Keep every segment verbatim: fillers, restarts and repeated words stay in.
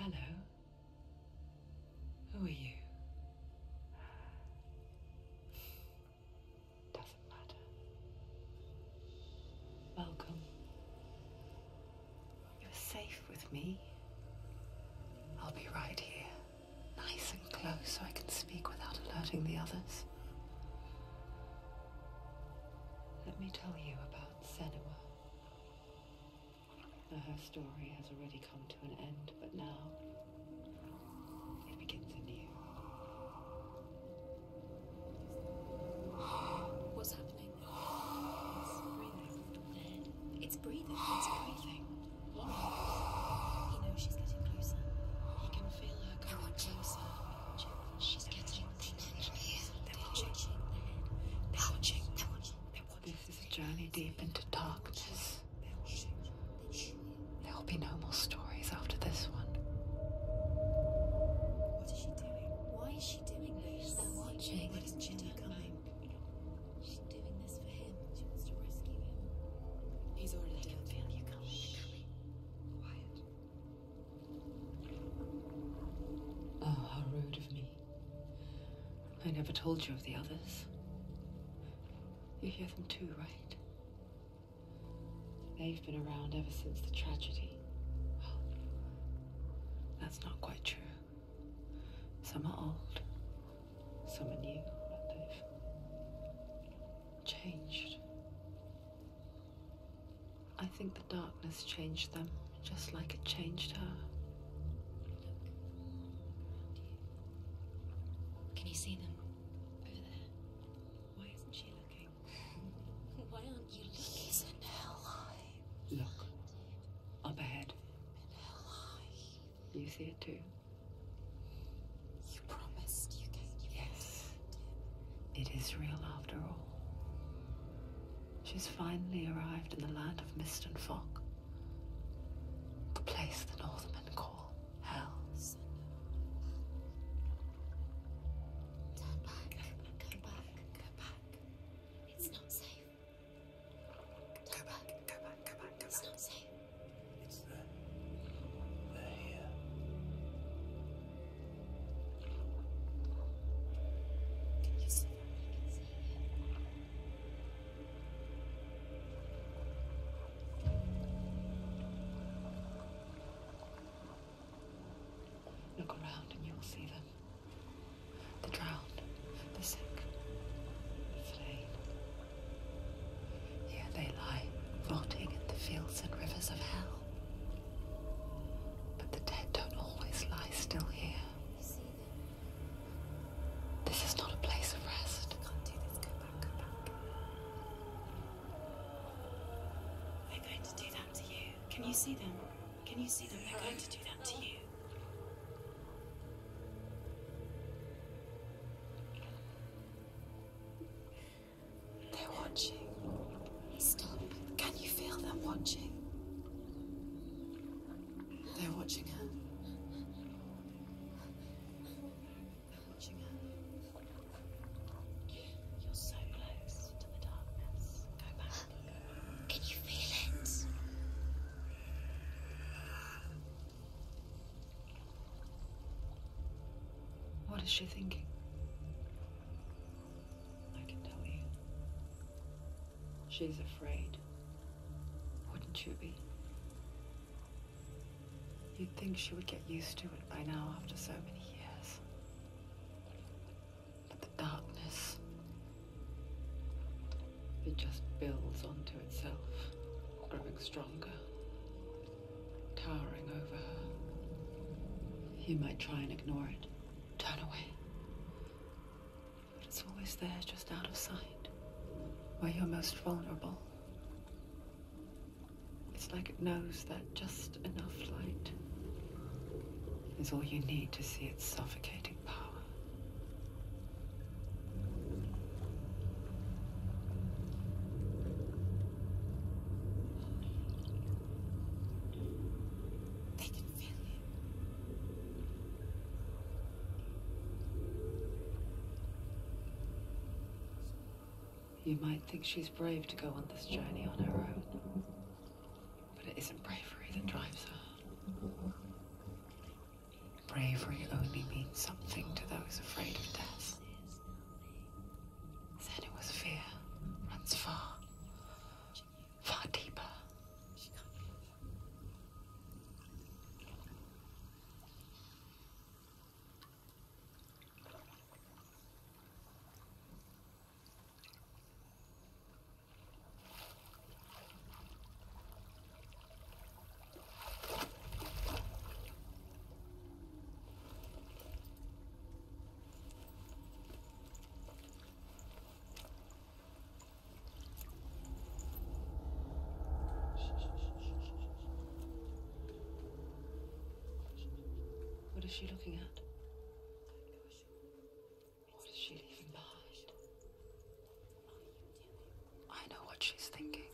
Hello. Who are you? Doesn't matter. Welcome. You're safe with me. I'll be right here, nice and close so I can speak without alerting the others. Let me tell you about Senua. Now, her story has already come to an end, but now it begins anew. What's happening? It's breathing. It's breathing. It's breathing. He knows. He knows she's getting closer. He can feel her coming closer. She's getting closer. They're watching. They're watching. They're watching. They're watching. This is a journey deep into darkness. There will be no more stories after this one. What is she doing? Why is she doing this? They're watching. Why doesn't she turn coming? She's doing this for him. She wants to rescue him. He's already dead. I can feel you coming. Quiet. Oh, how rude of me. I never told you of the others. You hear them too, right? They've been around ever since the tragedy. Well, that's not quite true. Some are old, some are new, but they've changed. I think the darkness changed them, just like it changed her. Can you see them? Over there. Why isn't she looking? Why aren't you looking? He's in hell high. Look, up ahead. In hell high. You see it too? You promised you gave you Yes. It is real after all. She's finally arrived in the land of mist and fog. The place the Northmen call hell. Turn back. Go back. Go back. It's not safe. Go back. Go back. Go back. Go it's back. Not safe. It's them. They're here. Can you see them? I can see you. Look around and you'll see them. The drowned, the sick, the slain. Here they lie, rotting in the fields and rivers of hell. But the dead don't always lie still here. You see them? This is not a place of rest. I can't do this. Go back. Go back. They're going to do that to you. Can you see them? Can you see them? They're going to do that to you. They're watching. Stop. Can you feel them watching? They're watching her. They're watching her. You're so close to the darkness. Go back. Can you feel it? What is she thinking? I can tell you. She's afraid. Wouldn't you be? You'd think she would get used to it by now after so many years. But the darkness, it just builds onto itself, growing stronger, towering over her. You might try and ignore it, turn away. But it's always there, just out of sight, where you're most vulnerable. It's like it knows that just enough light is all you need to see its suffocating power. They can feel you. You might think she's brave to go on this journey on her own, but it isn't bravery that drives her. suffering only means something to those afraid of death, Senua's fear runs far, far deeper. What is she looking at? What is she leaving behind? I know what she's thinking.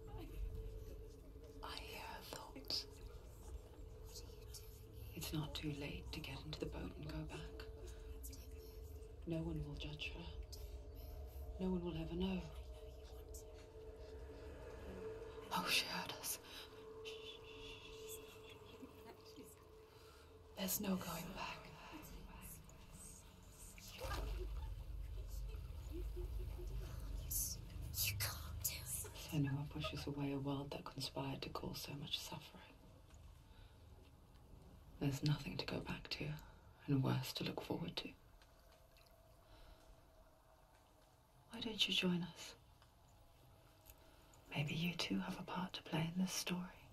I hear her thoughts. It's not too late to get into the boat and go back. No one will judge her. No one will ever know. Oh, she heard us. There's no going back. You can't do it. Senua pushes away a world that conspired to cause so much suffering. There's nothing to go back to, and worse to look forward to. Why don't you join us? Maybe you too have a part to play in this story.